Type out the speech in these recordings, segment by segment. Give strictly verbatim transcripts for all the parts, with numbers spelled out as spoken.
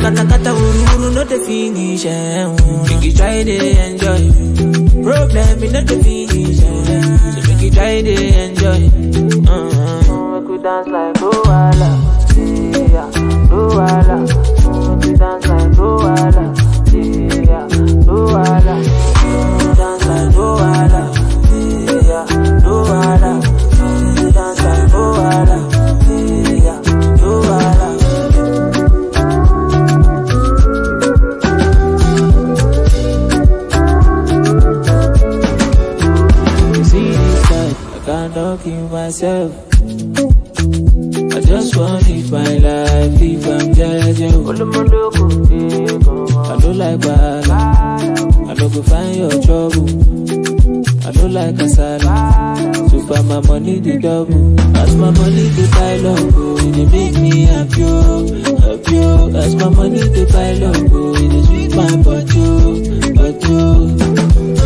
kata kata uru uru no the finish. Make you try to enjoy. Problem is not the finish. So make you try to enjoy. Make we dance like Luala, yeah, Luala. Make we dance like Luala, yeah, Luala. Make we dance like Luala, yeah, Luala. Make we dance like Luala, yeah, Luala. You see this life, I can't talk in myself. I just want to live my life if I'm judging. I don't like bad. I don't go find your trouble. I don't like a salad. So far my money the double. As my money the pile up, oh, it make me happy, happy. As my money the pile up, oh, it sweet my butt, butt.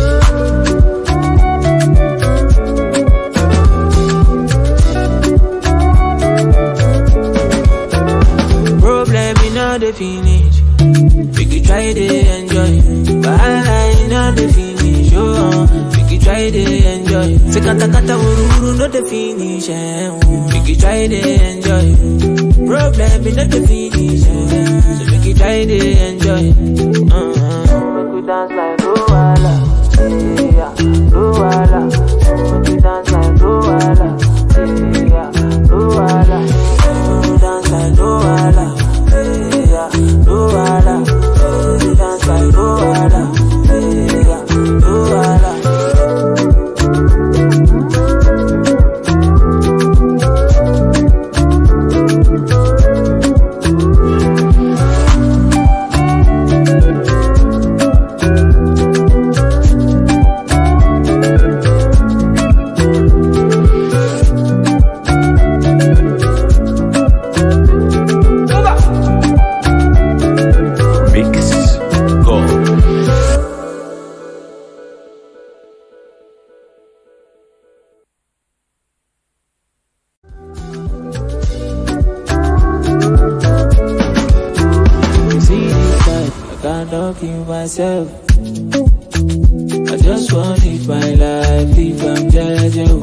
The finish, we could try to enjoy. But I know the finish, oh, we could try to enjoy. Se kata kata uru uru no the finish, we could try to enjoy. Problem is not the finish, so we could try to enjoy. Make we dance like Luala, yeah, Luala. Make we dance like Luala, yeah, Luala. Make we dance like Luala. Luala, we dance like Luala, yeah, Luala. Myself, I just want to live my life if I'm judging.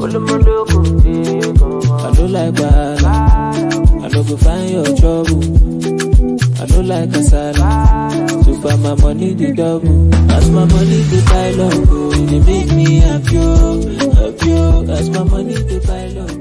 I don't like bad. I don't go find your trouble. I don't like a salad. So far my money the double. As my money the pile up, oh, it make me happy, happy. As my money the pile up.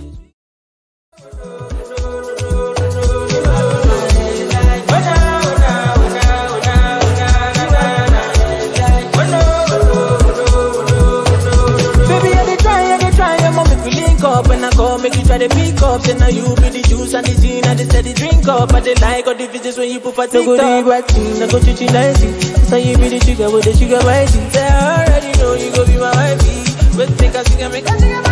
Make you try to pick up, then now you be the juice and the gin and the steady drink up. But they like all the visits when you put for TikTok. No go do waxing, no go chichi nicey. So you be the sugar with the sugar rising. Say I already know you go be my wifey. But take a cigarette, make a cigarette.